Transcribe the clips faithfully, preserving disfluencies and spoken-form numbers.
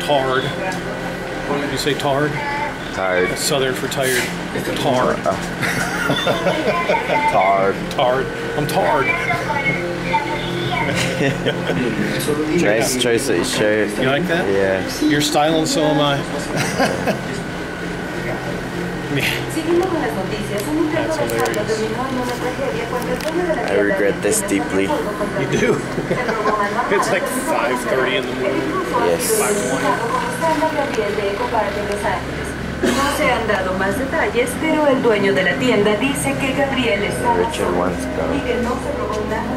Tard. Did you say tard? Tired. That's Southern for tired. Tard. Tard. Tard. I'm tarred. Nice choice of your shirt. You like that? Yeah. You're styling, so am I. That's hilarious. I regret this deeply. You do? It's like five thirty in the morning. Yes. five twenty. No se han dado más detalles, pero el dueño de la tienda dice que Gabriel está Richard wants to y que no se robó nada.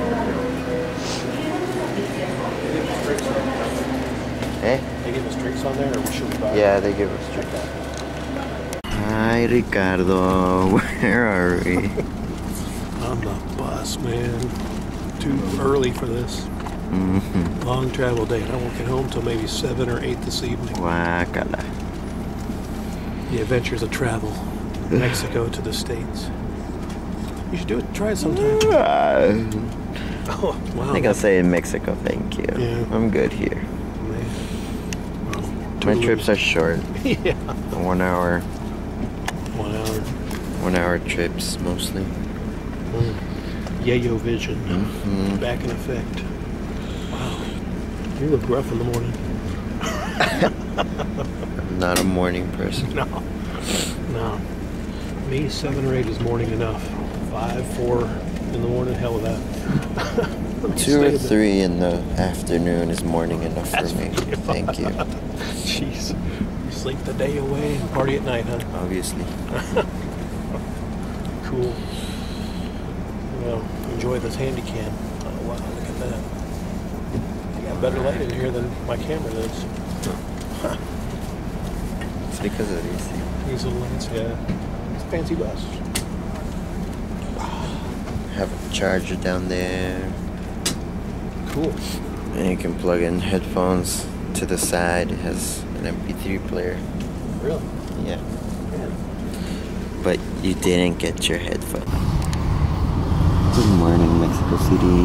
Eh? They give us drinks on there, or should we buy? Yeah, they give us drinks. Hi, Ricardo. Where are we? On the bus, man. Too early for this. Mm-hmm. Long travel day. I won't get home till maybe seven or eight this evening. Guacala. The adventures of travel. Mexico to the States. You should do it. Try it sometime. Uh, Oh, wow. I think I'll say in Mexico, thank you. Yeah. I'm good here. Man. Well, My two- trips are short. Yeah. One hour, One hour. one hour trips mostly. Mm. Yayo vision. Mhm. Back in effect. Wow. You look rough in the morning. I'm not a morning person. No. No. Me, seven or eight is morning enough. Five, four in the morning, hell with that. Two or three in the afternoon is morning enough for That's me. pretty Thank you. Jeez. You sleep the day away and party at night, huh? Obviously. Cool. Well, enjoy this handy cam. Oh, wow, look at that. You got better light in here than my camera does. Huh. It's because of these things. These little lights, yeah. It's a fancy bus. Have a charger down there. Cool. And you can plug in headphones to the side. It has an M P three player. Really? Yeah. But you didn't get your headphones. Good morning, Mexico City.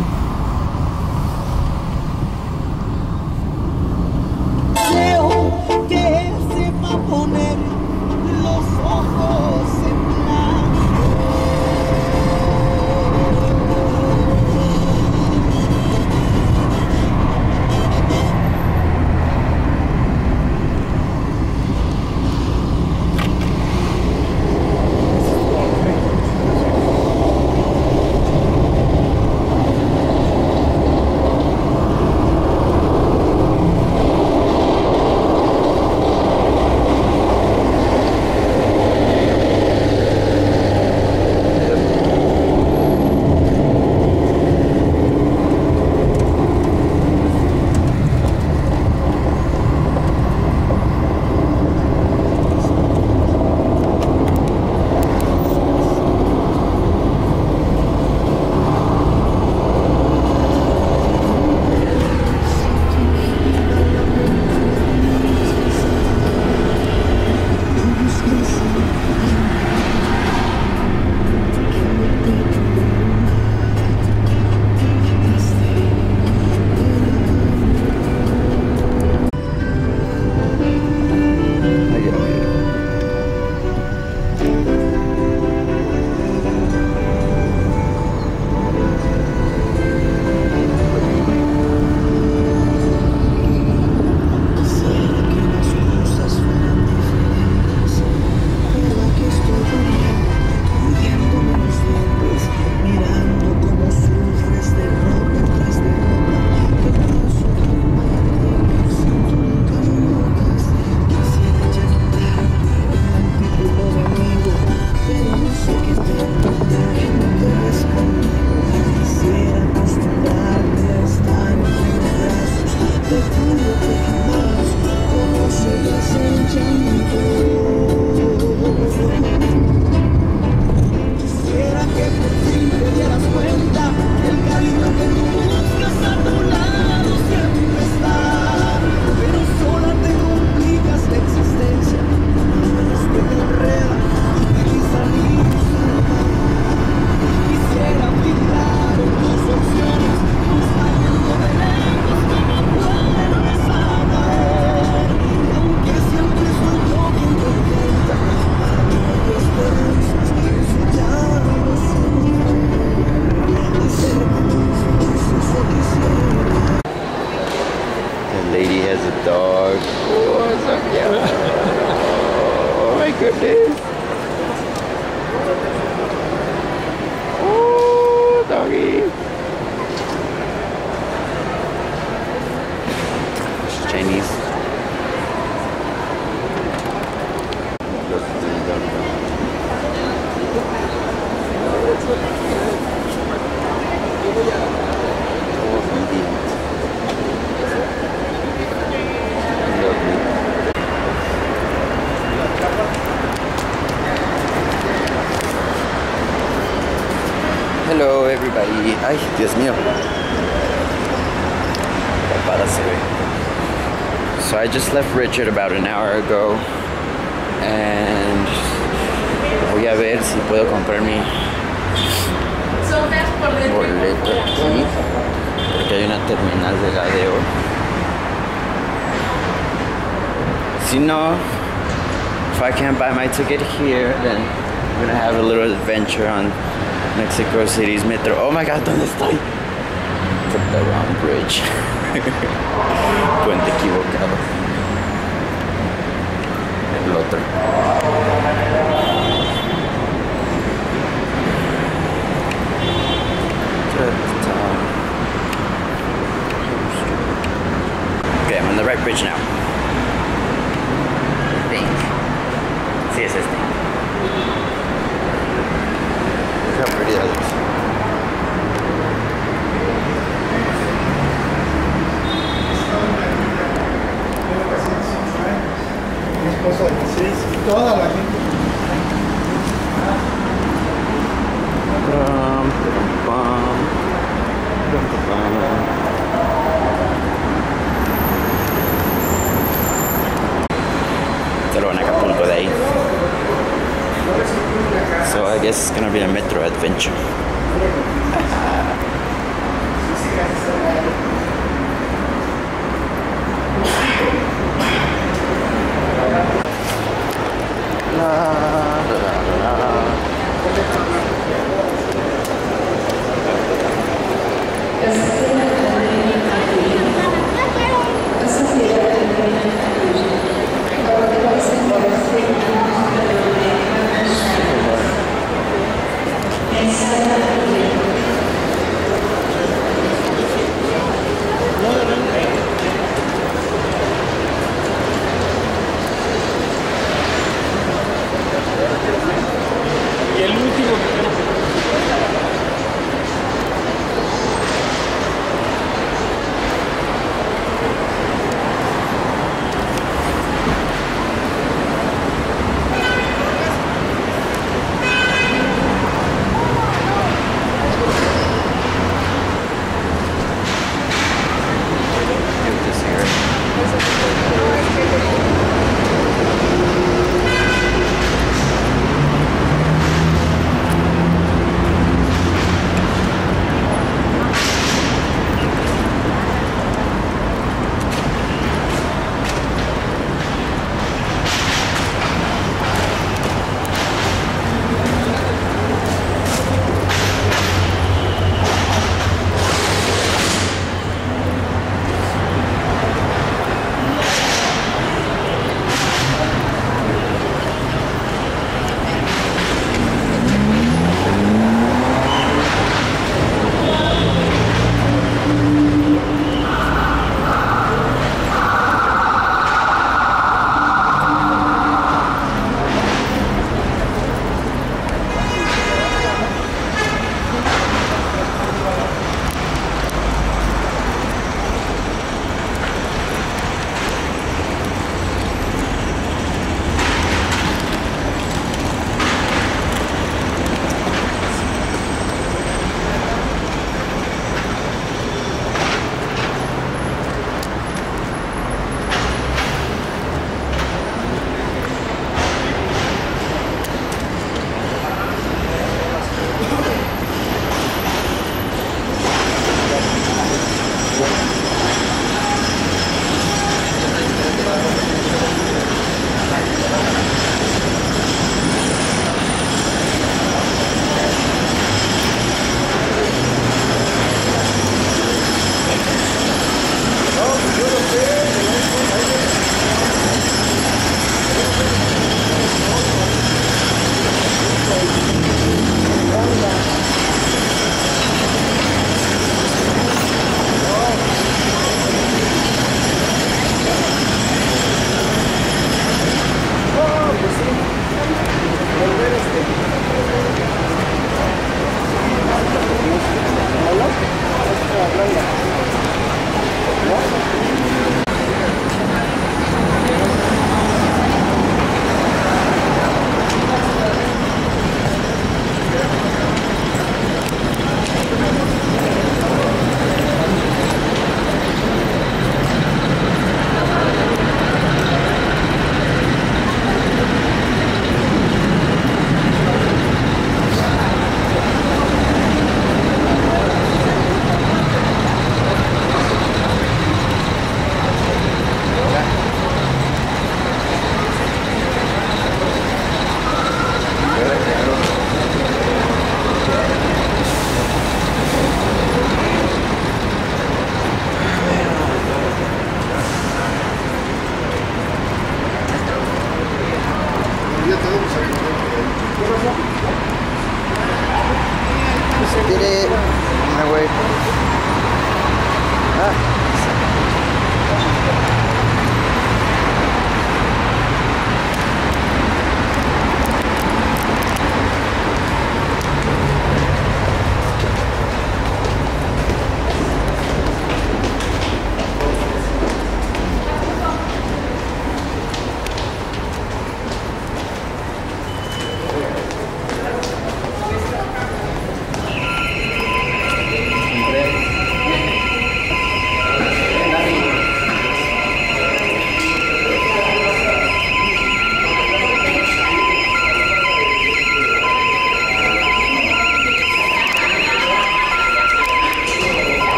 lady has a dog. Oh, it's so cute. Oh my goodness. Oh, doggy. She's Chinese. Hello everybody. Ay, Dios mío. Papada se ve. So I just left Richard about an hour ago and voy a ver si puedo comprar mi boleto aquí porque hay una terminal de Ladeo. Si no, if I can't buy my ticket here, then I'm gonna have a little adventure on Mexico City's metro. Oh my god, ¿dónde estoy? Took the wrong bridge. Puente equivocado. El otro. Okay, I'm on the right bridge now. I think. Sí, es este. Look how pretty that looks. Toda la gente. Pam, pam, pam, pam. Solo en Acapulco de ahí. So I guess it's gonna be a metro adventure. La, la, la, la.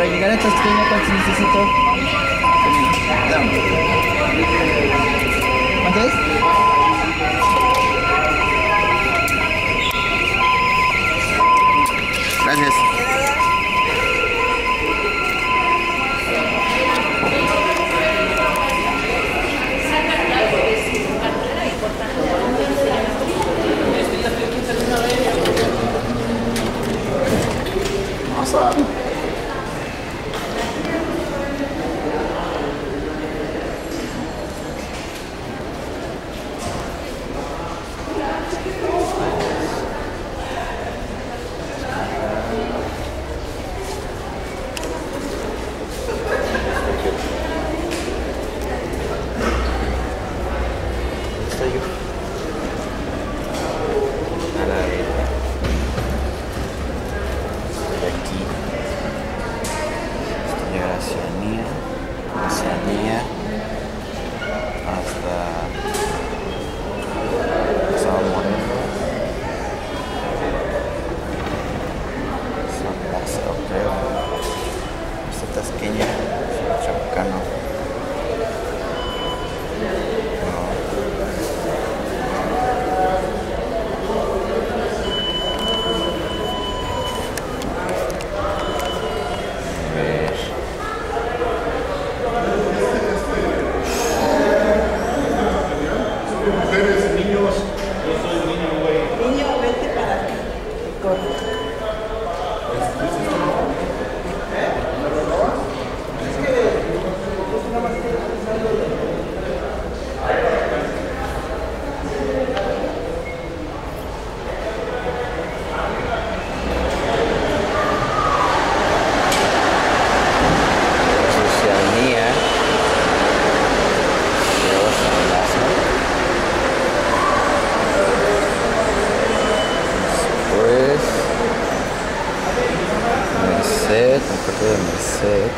para llegar a Tasqueña, ¿cuánto necesito? ¿Cuánto es? Gracias. Awesome. Tasqueña, Chabucano. Mujeres, niños, yo soy niño, güey. Niño, vete para acá. Corre. Merced, un puerto de Merced.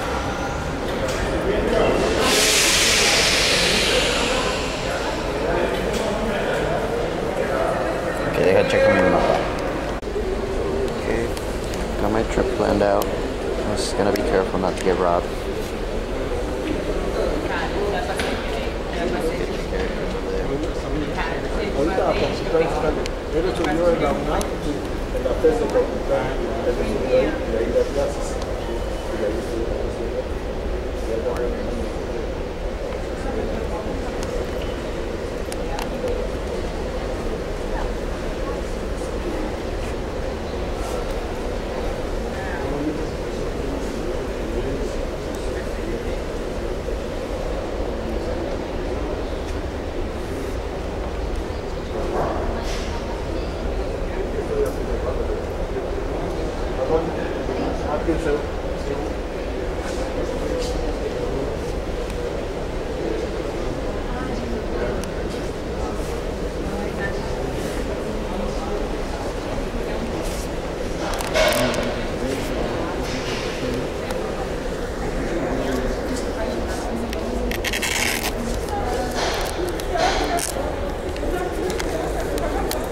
Okay, deja checar mi mapa. Okay, got my trip planned out. I'm just gonna be careful not to get robbed. Ahorita a Pancito ahí está. Él estudió en la UNAM, en la tesis de facultad. Él estudió ahí, y ahí da clases. Y ahí estudió en la ciudad. Y ahí está realizando.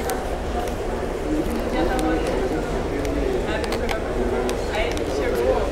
Chegou.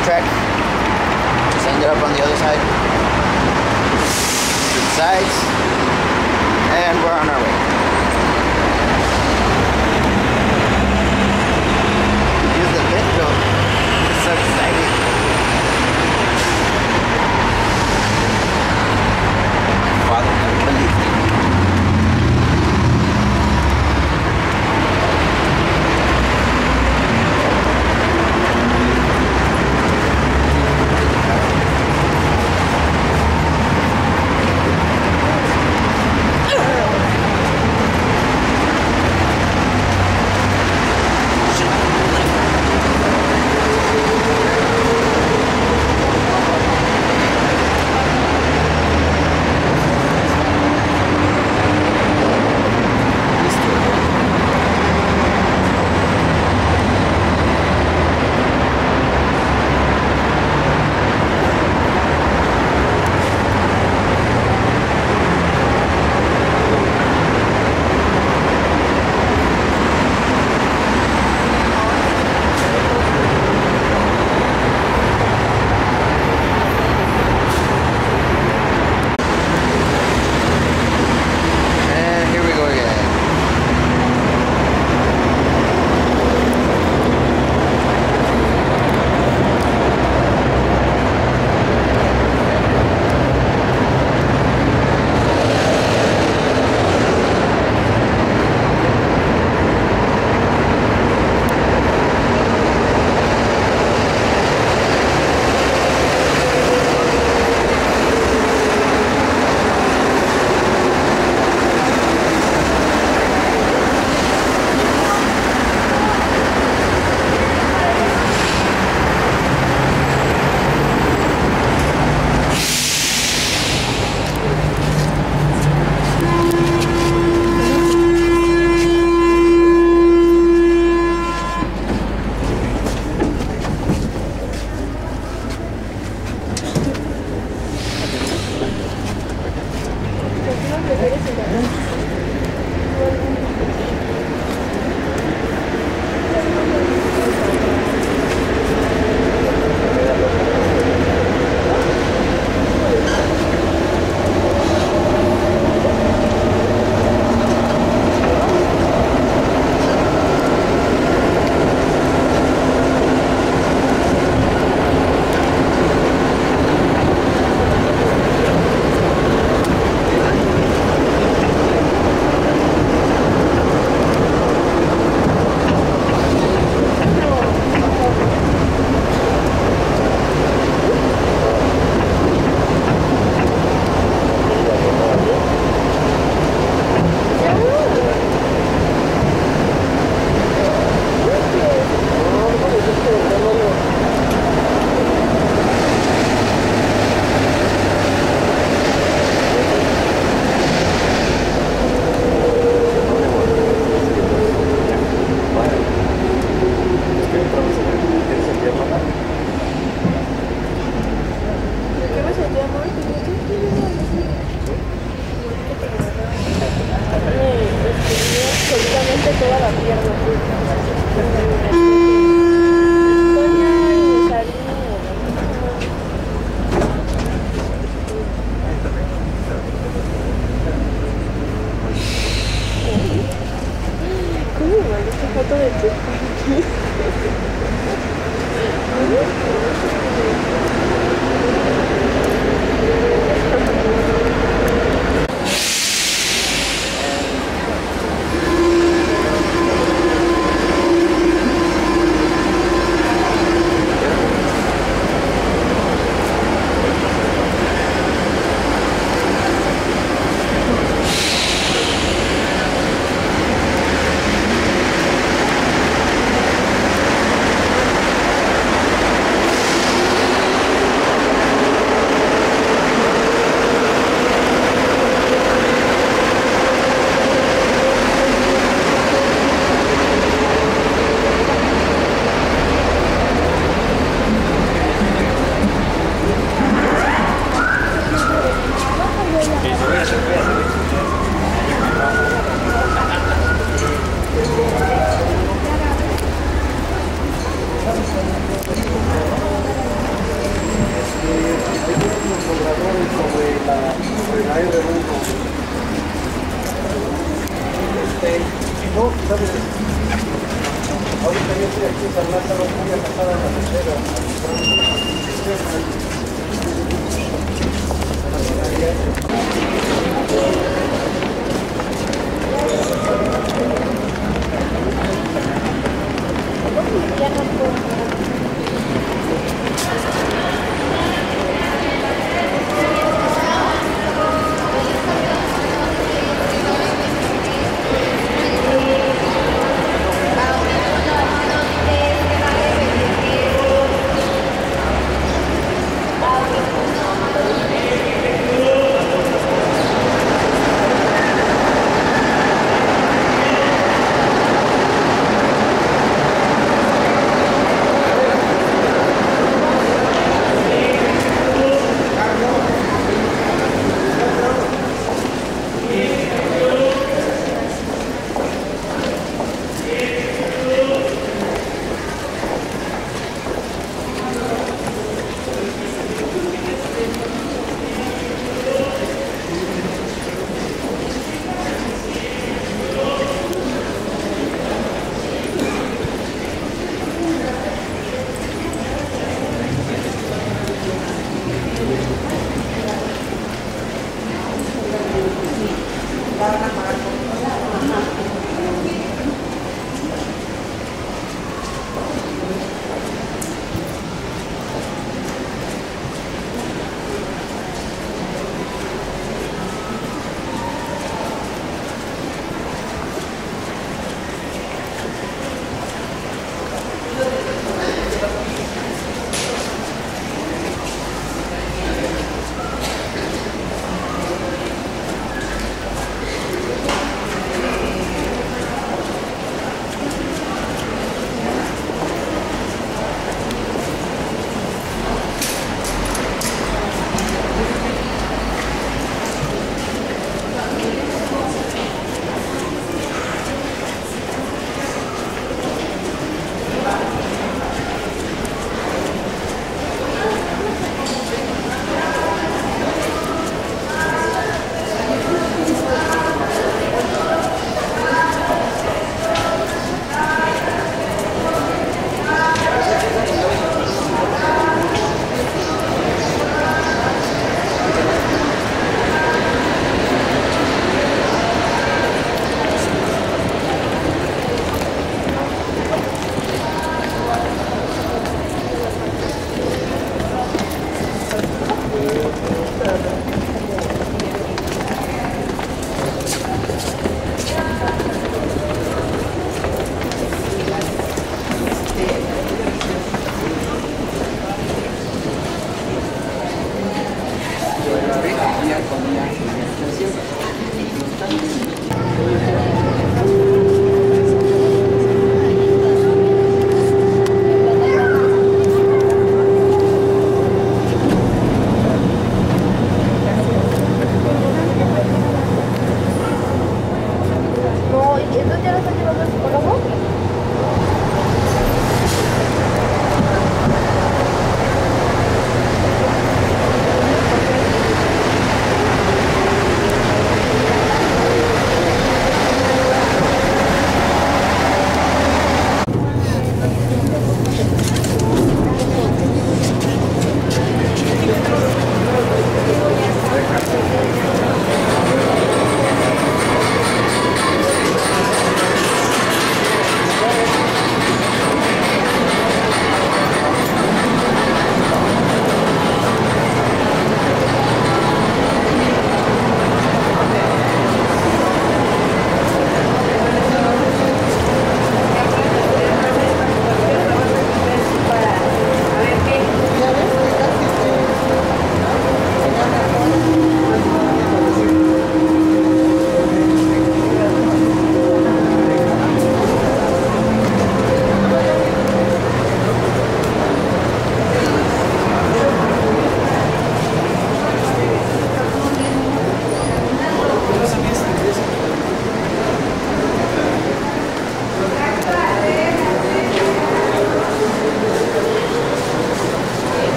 track. Just ended up on the other side. To the sides. And we're on our way. Use the metro. It's so exciting. My father never believed me.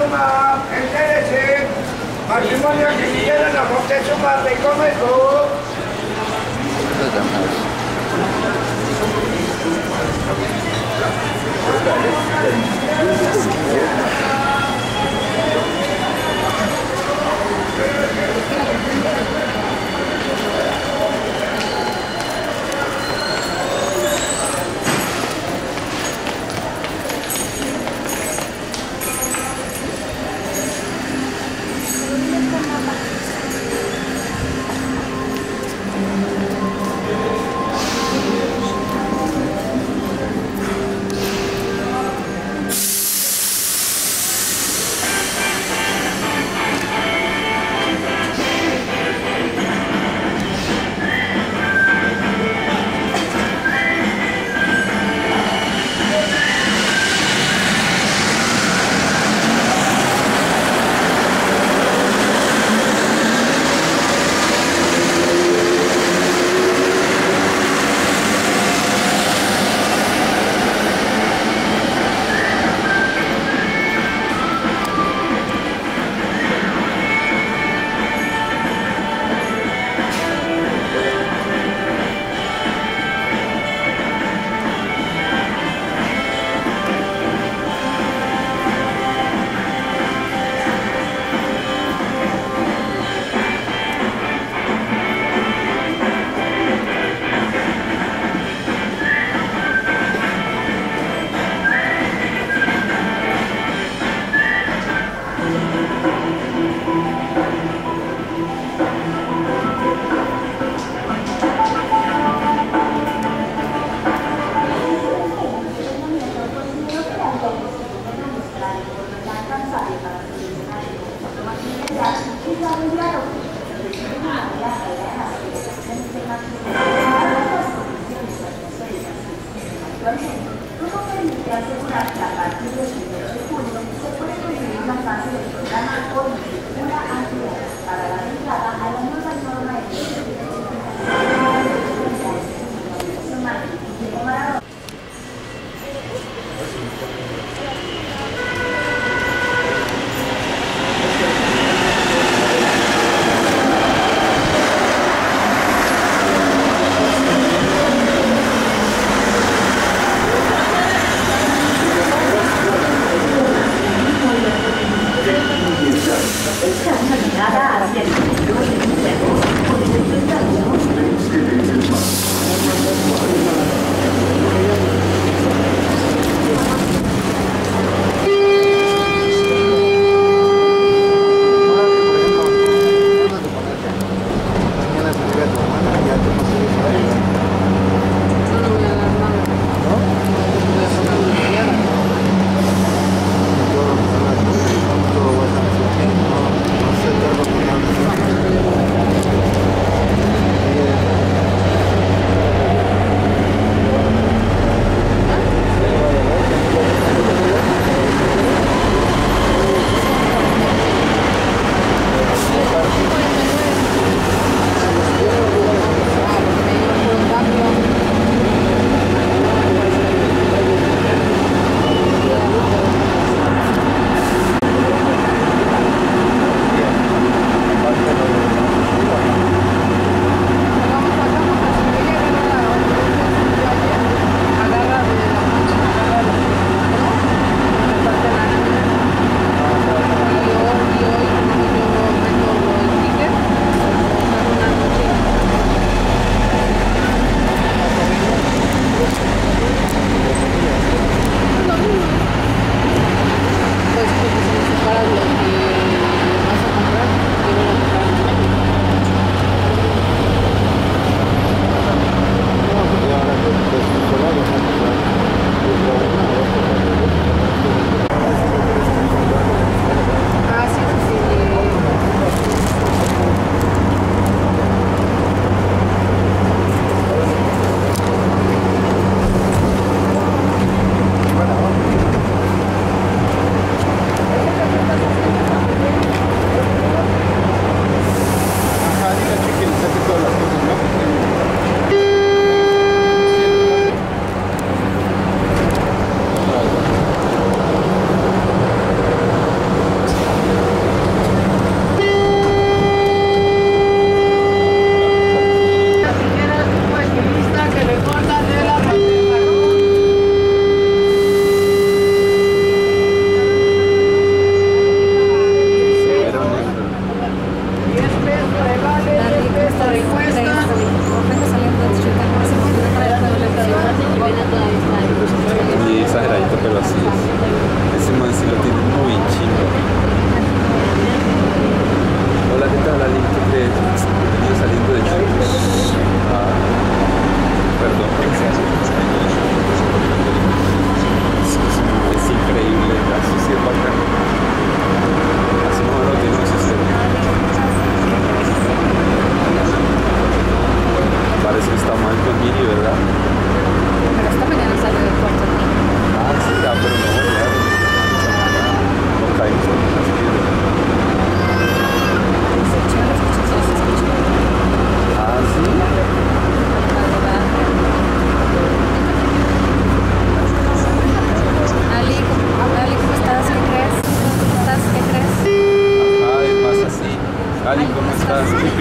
Moctezuma, entérese. Matrimonio que vinieron a Moctezuma, te comes tú.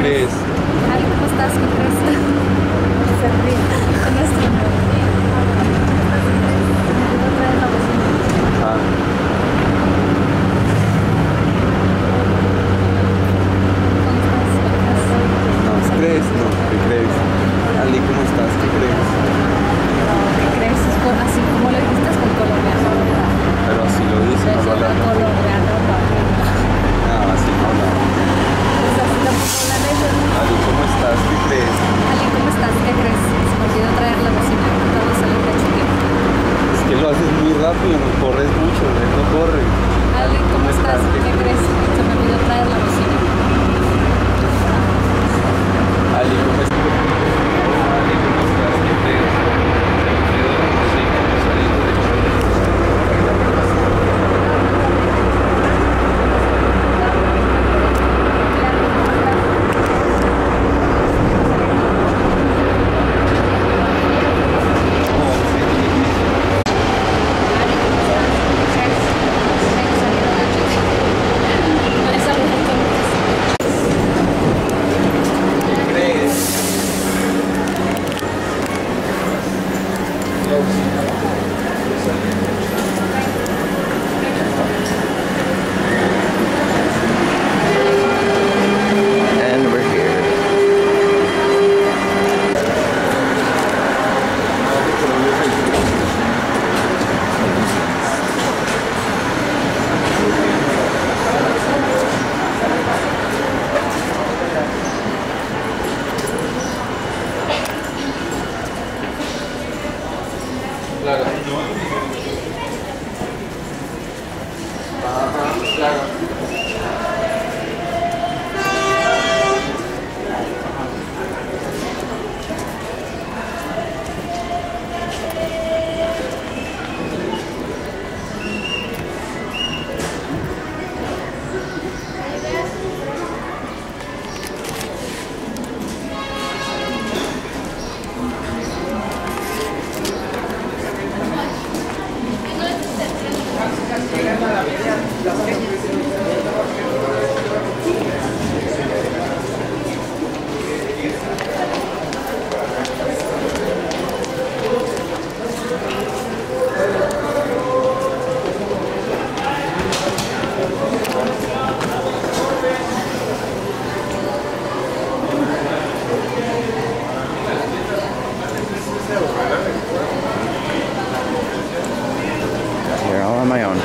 crees? Ay, ¿cómo estás? ¿Qué crees? Servir. Con nuestro Ah. No, ¿qué crees? No, ¿qué crees? Ali, ¿cómo estás? ¿Qué crees? ¿Qué crees? Es co- así como lo dijiste, es con colombiano. Pero así lo dice, no lo habla. Colombiano, No, así no habla. pues así lo hablan ellos. Ali, ¿cómo estás? ¿Qué crees? Ali, ¿cómo estás? ¿Qué crees? Se me olvidó traer la bocina. Todo sale de chiquito. Es que lo haces muy rápido, no corres mucho, ¿eh? No corre. Ali, ¿cómo estás? ¿Qué crees? Se me olvidó traer la bocina. Ali, ¿cómo estás? Ali, ¿cómo estás? ¿Qué crees? Sí, saliendo de And we're here. Claro. Ajá, claro. Here, all on my own.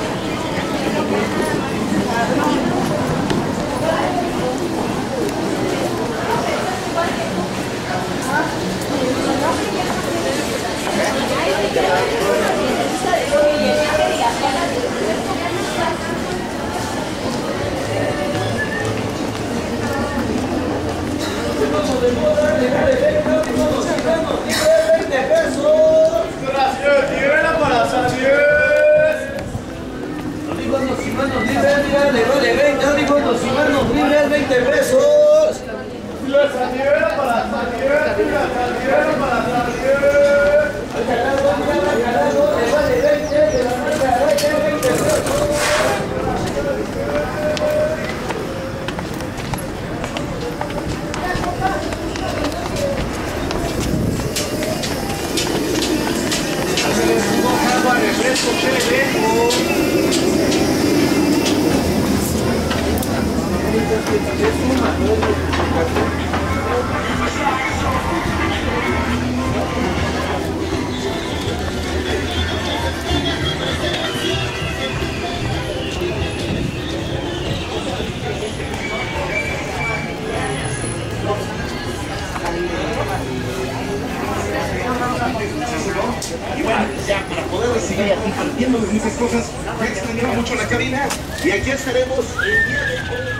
Gracias, llévela para salir. Audífonos y manos libres, mira, le vale veinte, audífonos y manos libres, veinte pesos. La saliera para salir, la saliera para salir. Al carado, mira, al carado, le vale veinte, de la marca veinte, veinte pesos. Agua, refresco, Y bueno, ya para poder seguir compartiendo muchas cosas, ya extrañaba mucho la cabina y aquí estaremos el día de hoy.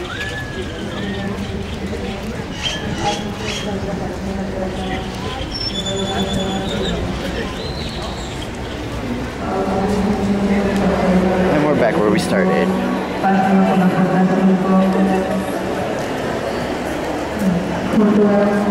And we're back where we started. Junto a